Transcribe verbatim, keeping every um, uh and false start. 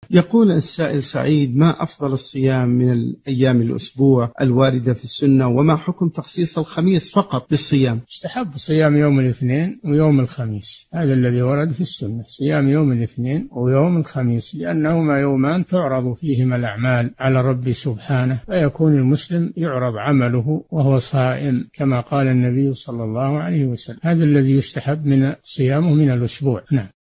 يقول السائل سعيد: ما أفضل الصيام من الأيام الأسبوع الواردة في السنة، وما حكم تخصيص الخميس فقط بالصيام؟ يستحب صيام يوم الاثنين ويوم الخميس، هذا الذي ورد في السنة، صيام يوم الاثنين ويوم الخميس، لأنهما يومان تعرض فيهما الأعمال على رب سبحانه، فيكون المسلم يعرض عمله وهو صائم كما قال النبي صلى الله عليه وسلم. هذا الذي يستحب من صيامه من الأسبوع. نعم.